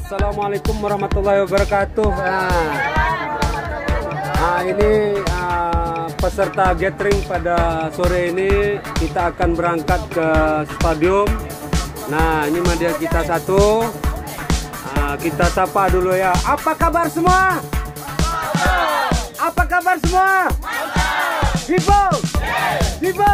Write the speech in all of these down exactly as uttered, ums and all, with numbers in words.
Assalamualaikum warahmatullahi wabarakatuh. Nah, nah ini uh, peserta gathering pada sore ini kita akan berangkat ke stadium. Nah, ini media kita satu. Uh, kita sapa dulu ya. Apa kabar semua? Apa kabar semua? Hibo, hibo.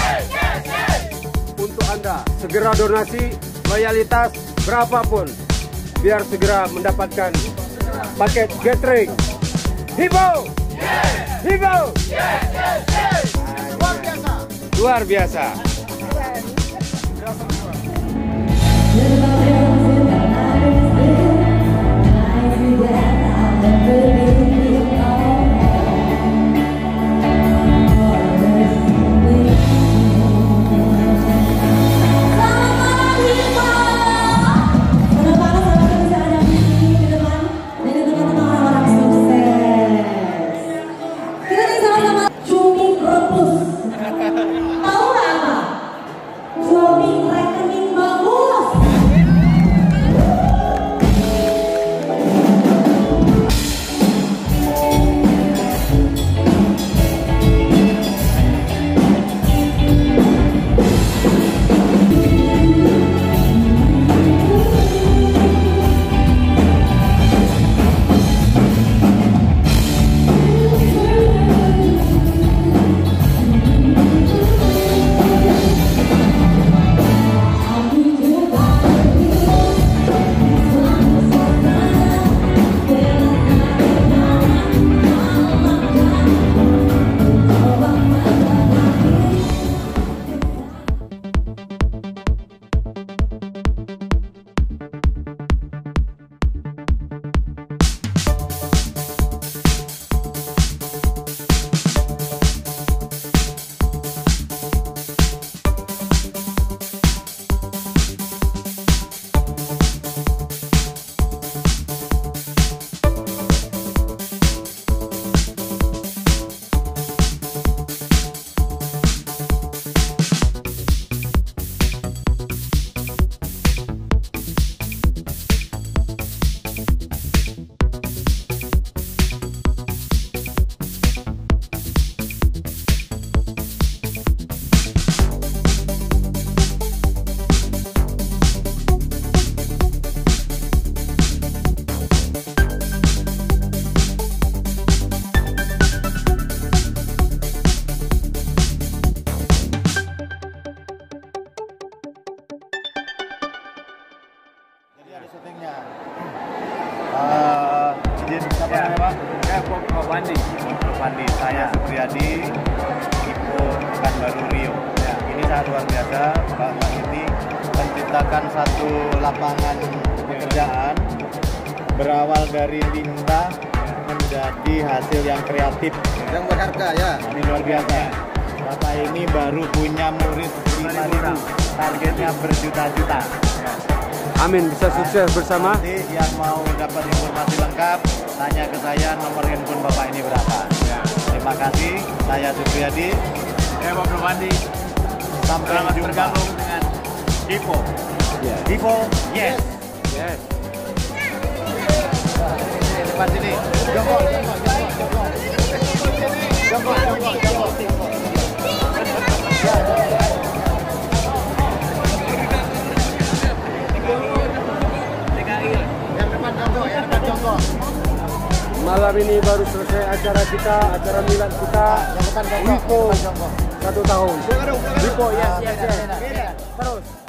Untuk Anda segera donasi loyalitas berapapun, biar segera mendapatkan paket gathering. Hibo, hibo. Luar biasa. Luar biasa. Syutingnya uh, izin siapa ya. namanya Pak? Ya, Pak Wandi. Pak Wandi, saya Supriyadi, Ipo Pekanbaru Riau. Ya, ini sangat luar biasa, Bapak ini menciptakan satu lapangan pekerjaan berawal dari limbah menjadi hasil yang kreatif, yang berharga ya. ini luar biasa. Bapak ini baru punya murid lima ribu, targetnya berjuta-juta. Amin, bisa sukses bersama. Nanti yang mau dapat informasi lengkap, tanya ke saya, nomor handphone Bapak ini berapa. Ya. Terima kasih, saya Supriyadi. Ya, Pak Wandi. Sampai Selamat jumpa. bergabung dengan Hipo. Ya. Hipo, yes. Yes. Di depan sini. Joko, joko, joko, joko. Joko, joko, joko. Ya, ya, ya. Malam ini baru selesai acara kita, acara milad kita. Wipo satu tahun. Wipo, yes, yes, yes. Terus.